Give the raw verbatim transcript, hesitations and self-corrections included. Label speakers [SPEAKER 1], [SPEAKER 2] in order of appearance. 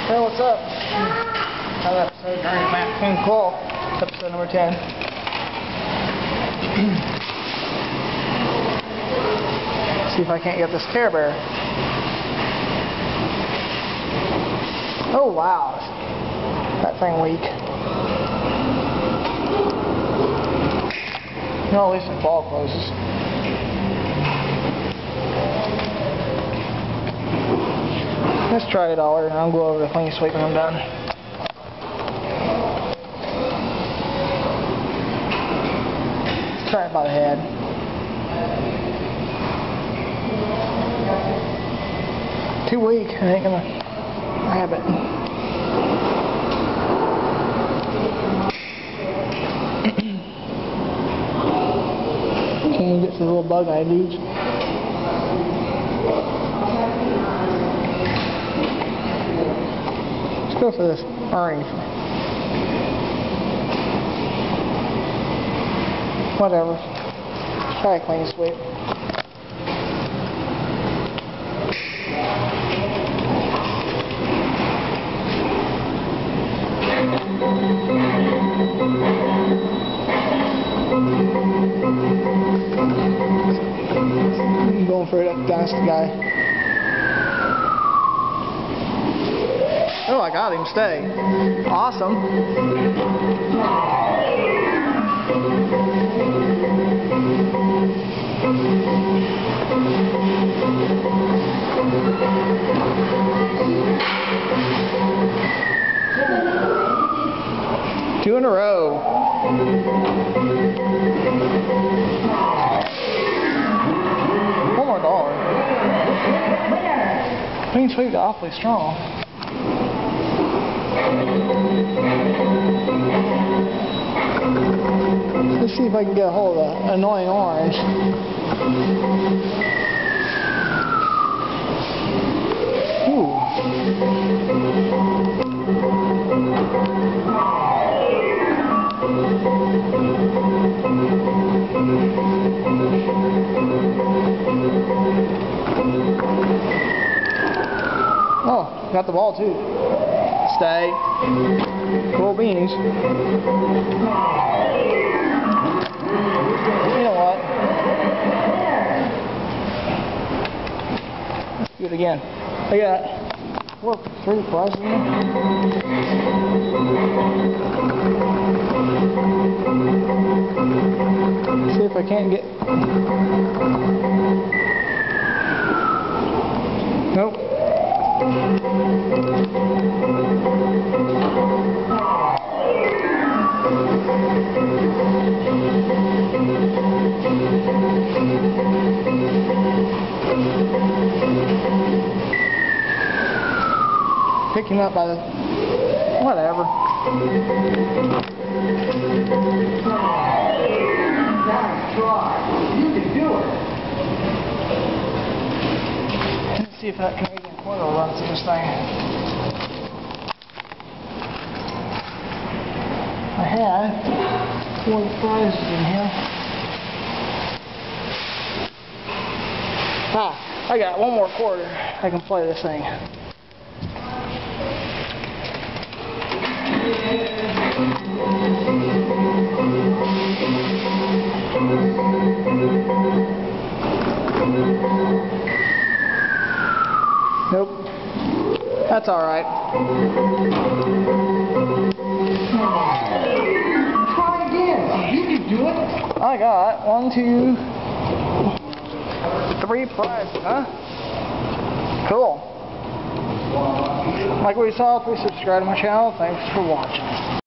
[SPEAKER 1] Hey, what's up? Another episode during Matt Coon Call, episode number ten. See if I can't get this Care Bear. Oh wow, that thing weak. No, at least the ball closes. Let's try it all, and I'll go over the clean sweep when I'm done. Let's try it by the head. Too weak, I ain't gonna grab it. Can't even get to the little bug eye dudes. Let's go for this orange. Whatever. Let's try a clean sweep. I'm going for that dust guy. Oh, I got him. Stay. Awesome. Two in a row. One more dollar. Clean sweep awfully strong. Let's see if I can get a hold of the annoying orange. Ooh. Oh, got the ball too. Stay. Cool beans. You know what? Let's do it again. I got four, three prizes in there. See if I can't get. Nope. Picking up by the whatever.
[SPEAKER 2] Nice try. You can do it.
[SPEAKER 1] Let's see if that Canadian quarter will run through this thing. I had four prizes in here. Ah, I got one more quarter. I can play this thing. Nope. That's alright.
[SPEAKER 2] Try again. You can do it.
[SPEAKER 1] I got one, two, three prizes, huh? Cool. Like we saw, please subscribe to my channel. Thanks for watching.